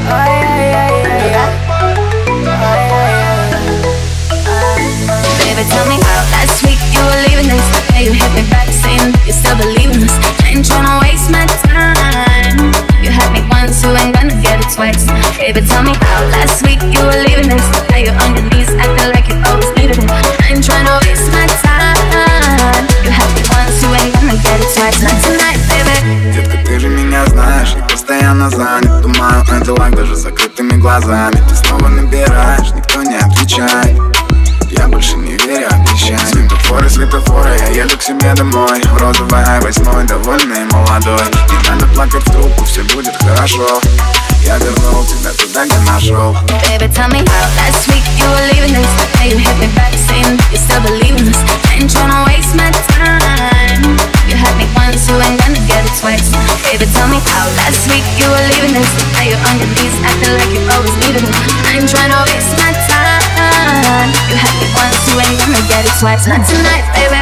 Baby, tell me how last week you were leaving this. Now you hit me back saying you still believe in this. I ain't tryna waste my time. You had me once, you ain't gonna get it twice. Baby, tell me how last week you were leaving this. Now you're on your knees acting like you always needed it. I ain't tryna waste my time. You had me once, you ain't gonna get it twice. Not tonight, baby. Детка, ты же меня знаешь, я постоянно занят. Думаю о делах даже закрытыми глазами. Ты снова набираешь, никто не отвечает. Я больше не верю обещаниям. Светофоры, светофоры, я еду к себе домой. Розовая восьмой, довольный и молодой. Не надо плакать в трубку, все будет хорошо. Я вернул тебя туда, где нашел. Baby, tell me how last week you were leaving this. Now you hit me back saying you still believe in this. I ain't tryna waste my time. You had me once, you ain't gonna get it twice. Baby, tell me how last week you were leaving this. Now you're on your knees acting like you always needed it. I ain't tryna waste my time. You had me once, you ain't gonna get it twice. Not tonight, baby.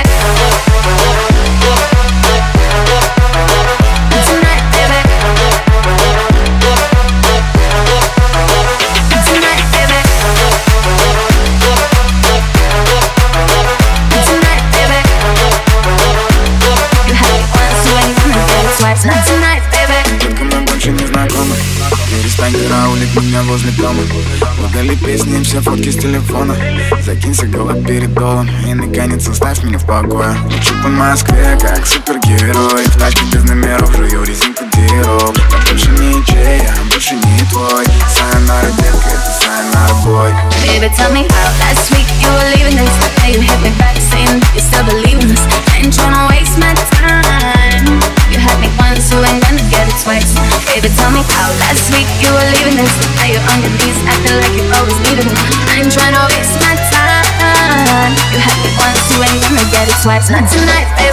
Not tonight, baby. Not tonight, baby. Not tonight, baby. You had me once, you ain't gonna get it twice. Not tonight, baby. Только мы больше не знакомы. Перестань караулить меня возле дома. Удали песни и все фотки с телефона. Закинься голод перед долом и наконец оставь меня в покое. Лечу по Москве как супергерой. В тачке без номеров жую резинку диров. Я больше не ячей, я больше не твой. Сайонара, детка, это сайонара, бой. Baby, tell me how last week you were leaving this. Now you hit me back saying you still believe in this. I ain't tryna waste my time. You had me once, you ain't gonna get it twice. Baby, tell me how last week you were leaving this. Now you're on your knees acting like you always needed it. I ain't tryna waste my time. You had me once, you ain't gonna get it twice. Not tonight, baby.